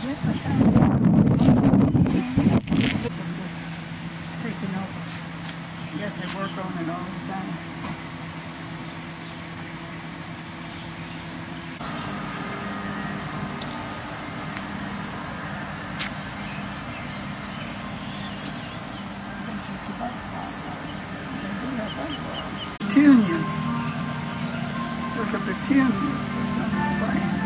Yes, I found it. Taking over. You have to work on it all the time. Petunias. Look at petunias or something plant.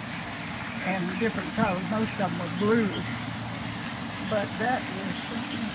And different colors, most of them were blues, but that is